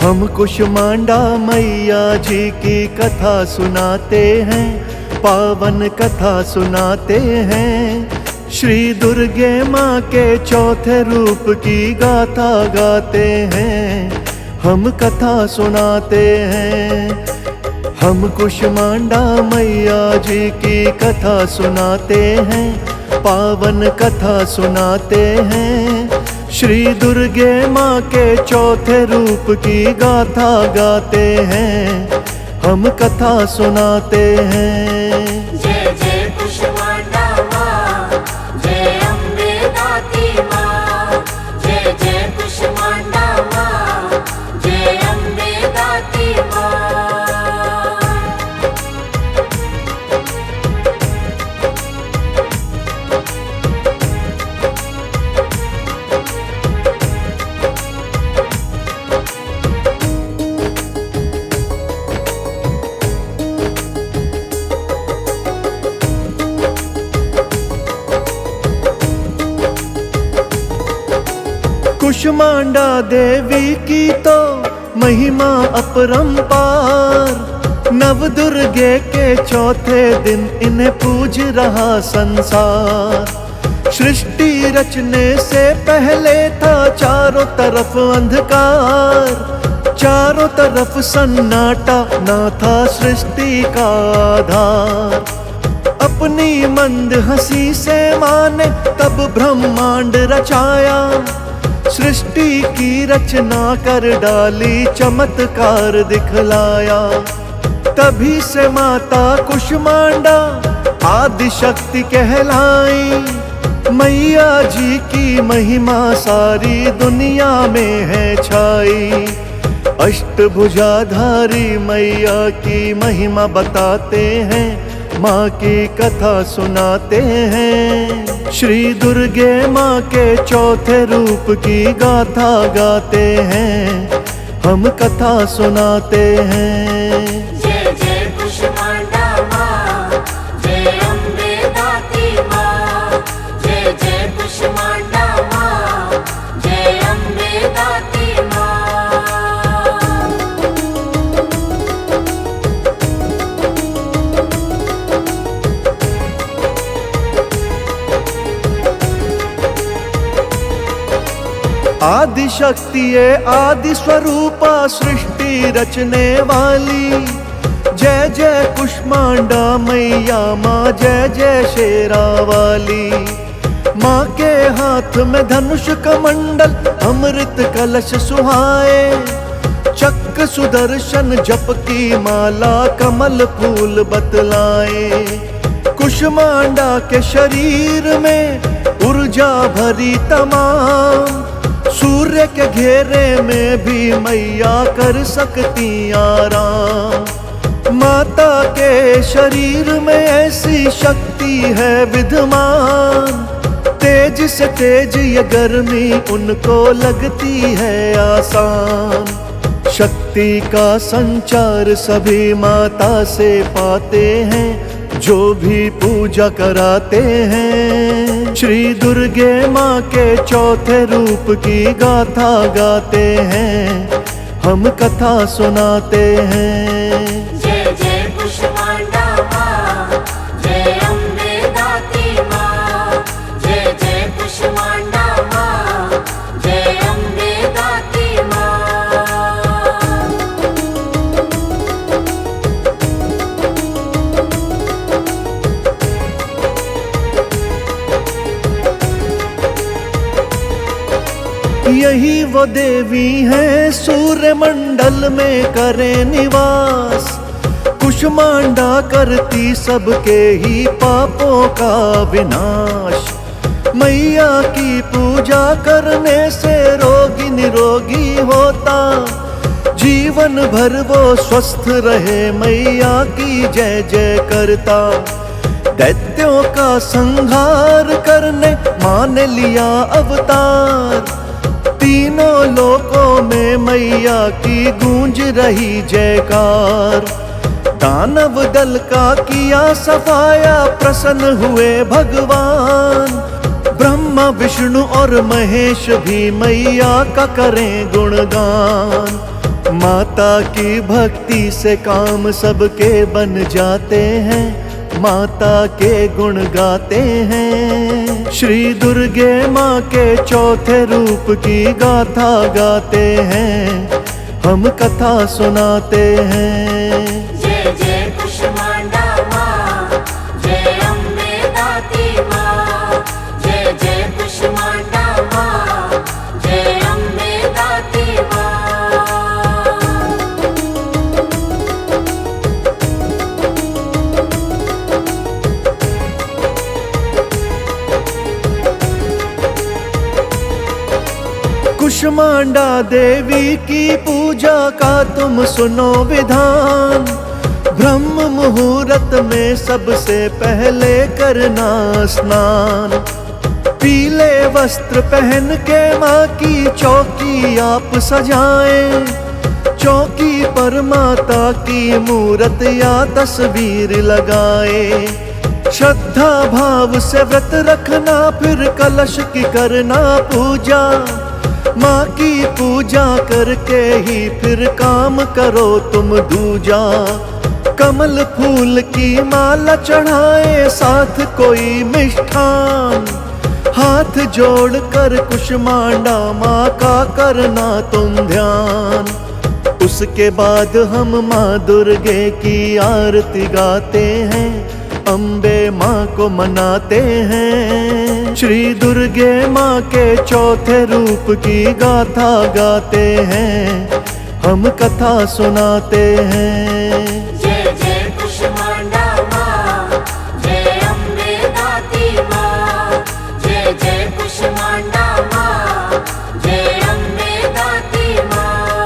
हम कुष्मांडा मैया जी की कथा सुनाते हैं, पावन कथा सुनाते हैं। श्री दुर्गे माँ के चौथे रूप की गाथा गाते हैं, हम कथा सुनाते हैं। हम कुष्मांडा मैया जी की कथा सुनाते हैं, पावन कथा सुनाते हैं। श्री दुर्गे माँ के चौथे रूप की गाथा गाते हैं, हम कथा सुनाते हैं। जय जय कुष्मांडा माँ, जय अम्बे दाती माँ। जय जय कुष्मांडा माँ, जय अम्बे दाती माँ। कुष्मांडा देवी की तो महिमा अपरंपार, नव दुर्गे के चौथे दिन इन्हें पूज रहा संसार। सृष्टि रचने से पहले था चारों तरफ अंधकार, चारों तरफ सन्नाटा ना था सृष्टि का आधार। अपनी मंद हंसी से माँ ने तब ब्रह्मांड रचाया, सृष्टि की रचना कर डाली चमत्कार दिखलाया। तभी से माता कुष्मांडा आदि शक्ति कहलाई, मैया जी की महिमा सारी दुनिया में है छाई। अष्टभुजाधारी मैया की महिमा बताते हैं, माँ की कथा सुनाते हैं। श्री दुर्गे माँ के चौथे रूप की गाथा गाते हैं, हम कथा सुनाते हैं। जय जय कुष्मांडा माँ, जय अम्बे दाती माँ। जय जय कुष्मांडा माँ, जय अम्बे दाती माँ। आदि शक्ति है आदि स्वरूपा, सृष्टि रचने वाली। जय जय कुष्मांडा मैया माँ, जय जय शेरा वाली। माँ के हाथ में धनुष कमंडल, अमृत कलश सुहाए। चक्र सुदर्शन जप की माला, कमल फूल बतलाए। कुष्मांडा के शरीर में ऊर्जा भरी तमाम, सूर्य के घेरे में भी मैया कर सकती आराम। माता के शरीर में ऐसी शक्ति है विद्यमान, तेज से तेज ये गर्मी उनको लगती है आसान। शक्ति का संचार सभी माता से पाते हैं, जो भी पूजा कराते हैं। श्री दुर्गे माँ के चौथे रूप की गाथा गाते हैं, हम कथा सुनाते हैं। जय जय कुष्मांडा माँ, जय अम्बे दाती माँ। जय जय कुष्मांडा माँ, जय अम्बे दाती माँ। यही वो देवी है सूर्य मंडल में करे निवास। कुष्मांडा करती सबके ही पापों का विनाश। मैया की पूजा करने से रोगी निरोगी होता, जीवन भर वो स्वस्थ रहे मैया की जय जय करता। दैत्यों का संहार करने माँ ने लिया अवतार, तीनों लोकों में मैया की गूंज रही जयकार। दानव दल का किया सफाया, प्रसन्न हुए भगवान। ब्रह्मा विष्णु और महेश भी मैया का करें गुणगान। माता की भक्ति से काम सबके बन जाते हैं, माता के गुण गाते हैं। श्री दुर्गे माँ के चौथे रूप की गाथा गाते हैं, हम कथा सुनाते हैं। जय जय कुष्मांडा माँ, जय अम्बे दाती माँ। जय जय कुष्मांडा माँ, जय अम्बे दाती माँ। कुष्मांडा देवी की पूजा का तुम सुनो विधान। ब्रह्म मुहूर्त में सबसे पहले करना स्नान। पीले वस्त्र पहन के माँ की चौकी आप सजाएं। चौकी पर माता की मूरत या तस्वीर लगाए। श्रद्धा भाव से व्रत रखना, फिर कलश की करना पूजा। माँ की पूजा करके ही फिर काम करो तुम दूजा। कमल फूल की माला चढ़ाए, साथ कोई मिष्ठान। हाथ जोड़कर कुष्मांडा माँ का करना तुम ध्यान। उसके बाद हम माँ दुर्गे की आरती गाते हैं, अम्बे माँ को मनाते हैं। श्री दुर्गे माँ के चौथे रूप की गाथा गाते हैं, हम कथा सुनाते हैं। जय जय कुष्मांडा माँ, जय अम्बे दाती माँ। जय जय कुष्मांडा माँ, जय अम्बे दाती माँ।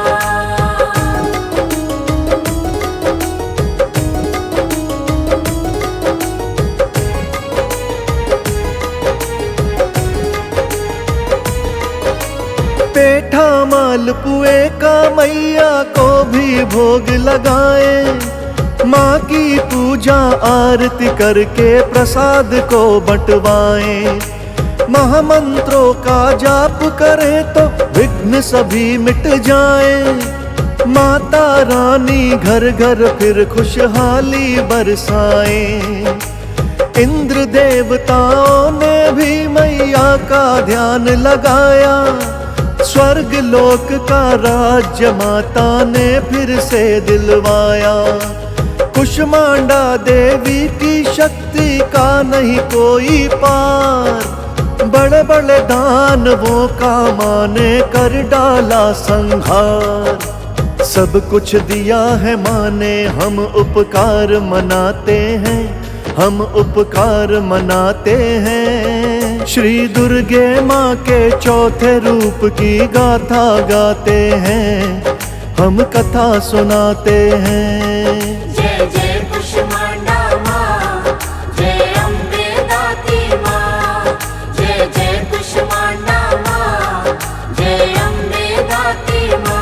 पेठा मालपुए का मैया को भी भोग लगाए। माँ की पूजा आरती करके प्रसाद को बंटवाएं। महामंत्रों का जाप करें तो विघ्न सभी मिट जाएं। माता रानी घर घर फिर खुशहाली बरसाएं। इंद्र देवताओं ने भी मैया का ध्यान लगाया। स्वर्ग लोक का राज्य माता ने फिर से दिलवाया। कुष्मांडा देवी की शक्ति का नहीं कोई पार। बड़े बड़े दानवों का माँ ने कर डाला संहार। सब कुछ दिया है माँ ने, हम उपकार मनाते हैं, हम उपकार मनाते हैं। श्री दुर्गे माँ के चौथे रूप की गाथा गाते हैं, हम कथा सुनाते हैं। जय जय कुष्मांडा माँ, जय अम्बे दाती माँ। जय जय कुष्मांडा माँ, जय अम्बे दाती माँ।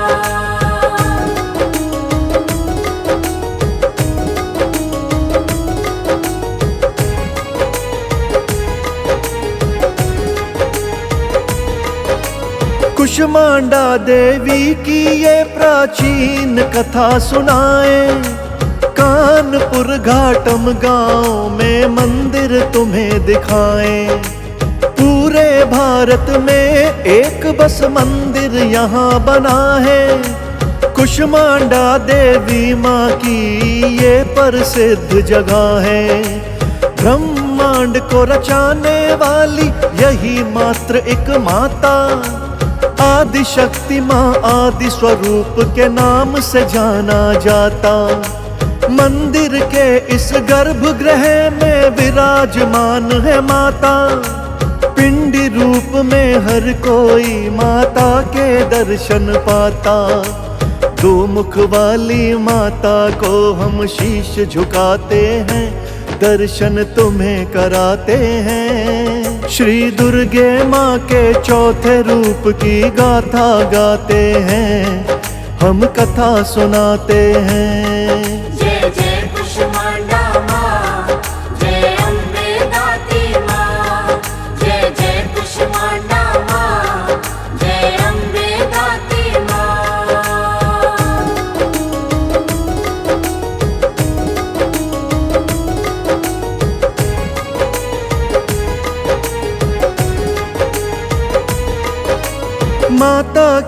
कुष्मांडा देवी की ये प्राचीन कथा सुनाएं। कानपुर घाटम गांव में मंदिर तुम्हें दिखाएं। पूरे भारत में एक बस मंदिर यहाँ बना है। कुष्मांडा देवी माँ की ये प्रसिद्ध जगह है। ब्रह्मांड को रचाने वाली यही मात्र एक माता। आदि शक्ति माँ आदि स्वरूप के नाम से जाना जाता। मंदिर के इस गर्भगृह में विराजमान है माता। पिंडी रूप में हर कोई माता के दर्शन पाता। दो मुख वाली माता को हम शीश झुकाते हैं, दर्शन तुम्हें कराते हैं। श्री दुर्गे माँ के चौथे रूप की गाथा गाते हैं, हम कथा सुनाते हैं। जय जय कुष्मांडा माँ, जय अम्बे दाती माँ। जय जय कुष्मांडा माँ, जय अम्बे दाती माँ।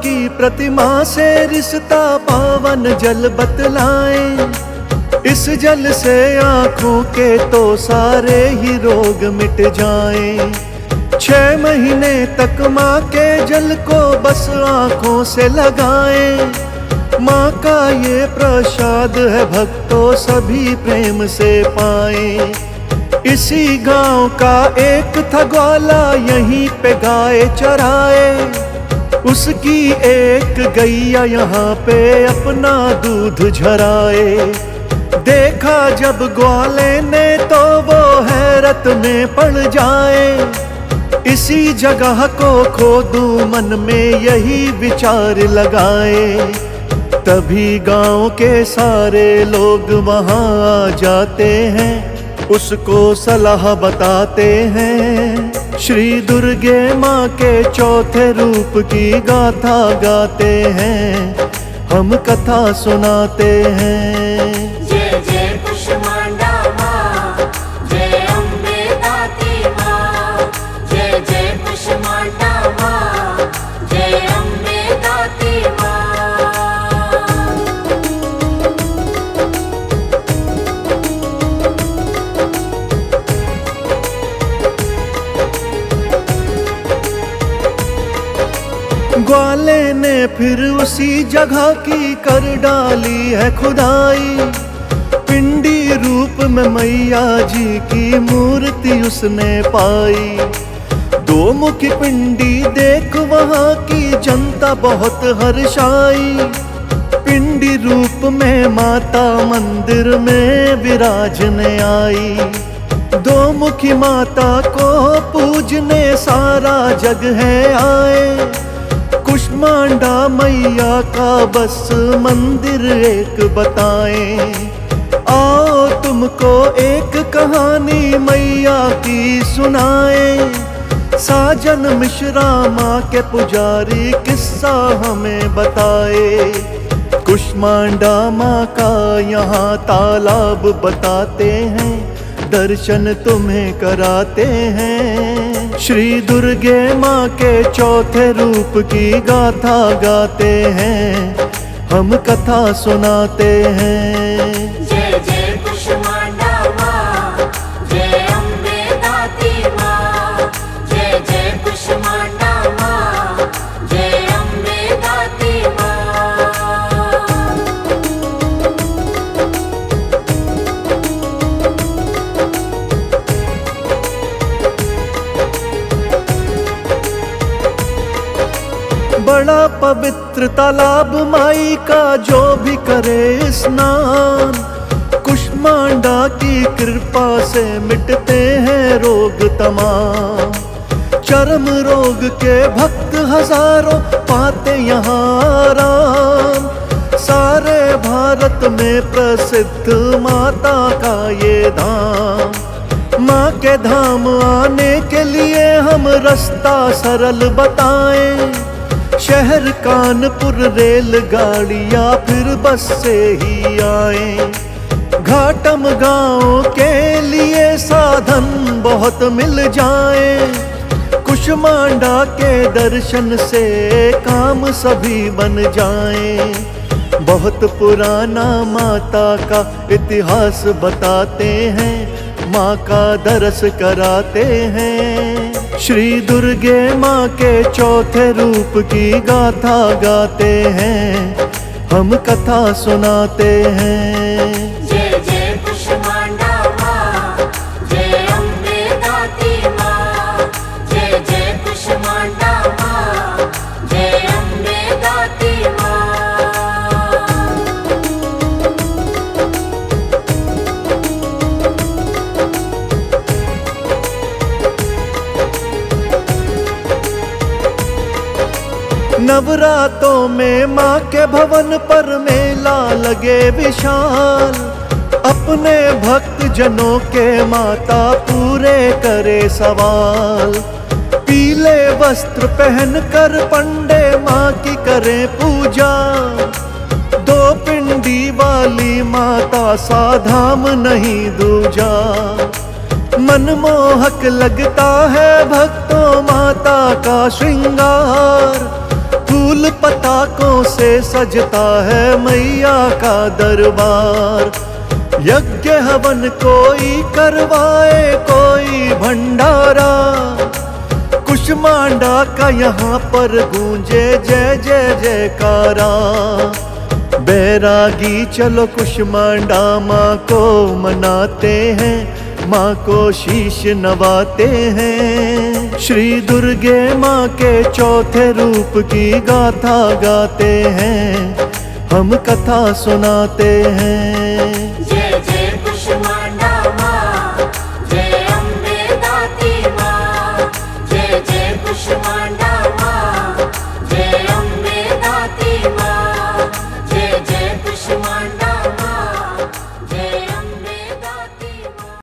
की प्रतिमा से रिश्ता पावन जल बतलाएं। इस जल से आँखों के तो सारे ही रोग मिट जाएं। 6 महीने तक माँ के जल को बस आँखों से लगाएं। माँ का ये प्रसाद है भक्तों सभी प्रेम से पाएं। इसी गांव का एक था ग्वाला यहीं पे गाय चराए। उसकी एक गैया यहाँ पे अपना दूध झराए। देखा जब ग्वाले ने तो वो हैरत में पड़ जाए। इसी जगह को खोदूं मन में यही विचार लगाए। तभी गांव के सारे लोग वहाँ आ जाते हैं, उसको सलाह बताते हैं। श्री दुर्गे माँ के चौथे रूप की गाथा गाते हैं, हम कथा सुनाते हैं। जय जय कुष्मांडा माँ, जय अम्बे दाती माँ। जय जय कुष्मांडा माँ, जय अम्बे दाती माँ। ग्वाले ने फिर उसी जगह की कर डाली है खुदाई। पिंडी रूप में मैया जी की मूर्ति उसने पाई। 2 मुखी पिंडी देख वहाँ की जनता बहुत हर्षाई। पिंडी रूप में माता मंदिर में विराजने आई। 2 मुखी माता को पूजने सारा जग है आए। कुष्मांडा मैया का बस मंदिर एक बताएं। आओ तुमको एक कहानी मैया की सुनाएं। साजन मिश्रा माँ के पुजारी किस्सा हमें बताए। कुष्मांडा माँ का यहाँ तालाब बताते हैं, दर्शन तुम्हें कराते हैं। श्री दुर्गे माँ के चौथे रूप की गाथा गाते हैं, हम कथा सुनाते हैं। जय जय कुष्मांडा माँ, जय अम्बे दाती माँ। जय जय कुष्मांडा माँ, जय अम्बे दाती माँ। बड़ा पवित्र तालाब माई का जो भी करे स्नान। कुष्मांडा की कृपा से मिटते हैं रोग तमाम। चर्म रोग के भक्त हजारों पाते यहाँ आराम। सारे भारत में प्रसिद्ध माता का ये धाम। माँ के धाम आने के लिए हम रास्ता सरल बताएं। शहर कानपुर रेलगाड़ी या फिर बस से ही आए। घाटम गांव के लिए साधन बहुत मिल जाए। कुष्मांडा के दर्शन से काम सभी बन जाए। बहुत पुराना माता का इतिहास बताते हैं, माँ का दर्श कराते हैं। श्री दुर्गे माँ के चौथे रूप की गाथा गाते हैं, हम कथा सुनाते हैं। जय जय कुष्मांडा माँ, जय अम्बे दाती माँ। जय जय कुष्मांडा माँ, जय अम्बे दाती माँ। नवरातों में माँ के भवन पर मेला लगे विशाल। अपने भक्त जनों के माता पूरे करे सवाल। पीले वस्त्र पहनकर पंडे माँ की करे पूजा। 2 पिंडी वाली माता साधाम नहीं दूजा। मनमोहक लगता है भक्तों माता का श्रृंगार। फूल पताकों से सजता है मैया का दरबार। यज्ञ हवन कोई करवाए कोई भंडारा, कुष्मांडा का यहाँ पर गूंजे जय जय जयकारा। बैरागी चलो कुष्मांडा माँ को मनाते हैं, माँ को शीश नवाते हैं। श्री दुर्गे माँ के चौथे रूप की गाथा गाते हैं, हम कथा सुनाते हैं। जय जय कुष्मांडा माँ, जय अम्बे दाती माँ, जय जय कुष्मांडा